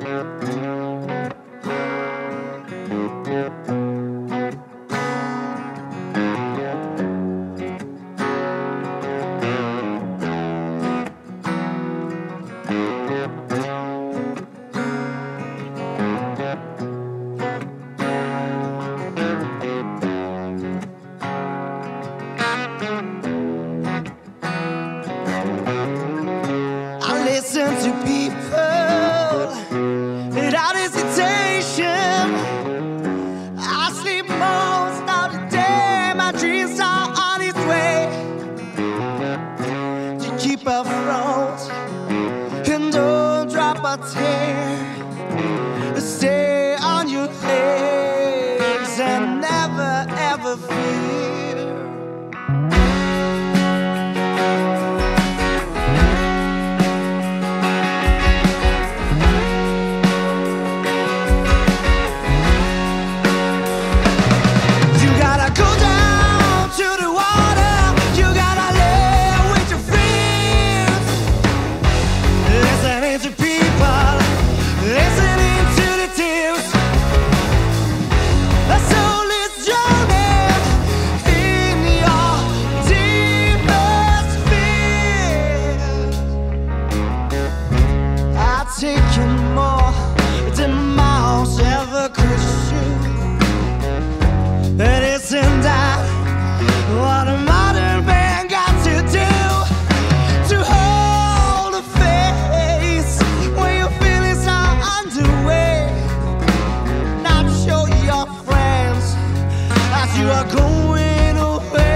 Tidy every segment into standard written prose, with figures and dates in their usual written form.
Listen to people without hesitation. I sleep most of the day. My dreams are on its way to keep afloat and don't drop a tear. Stay on your legs and never ever fear. Taking more than miles ever could shoot. But isn't that what a modern man got to do? To hold a face when you're feeling so underway. Not show your friends as you are going away.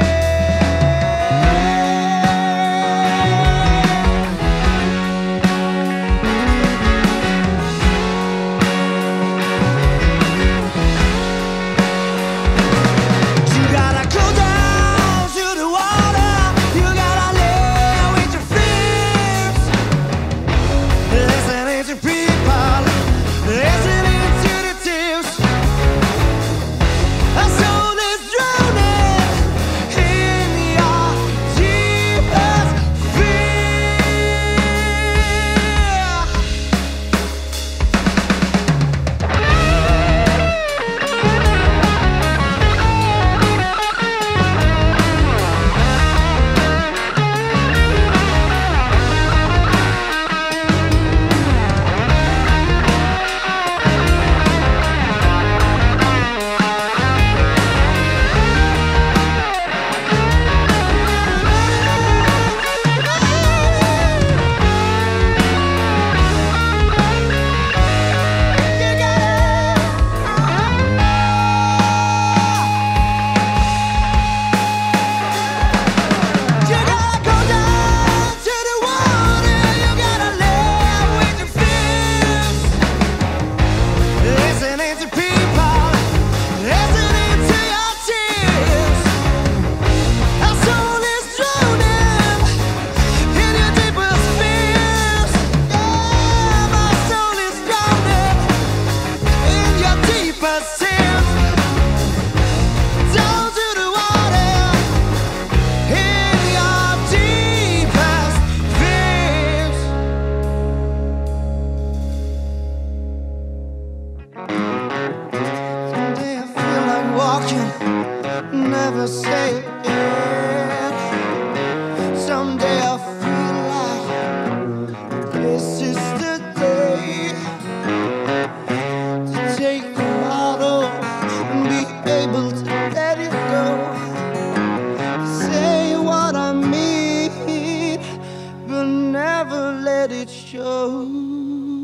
Never say it. Someday I feel like this is the day to take the bottle and be able to let it go. Say what I mean, but never let it show.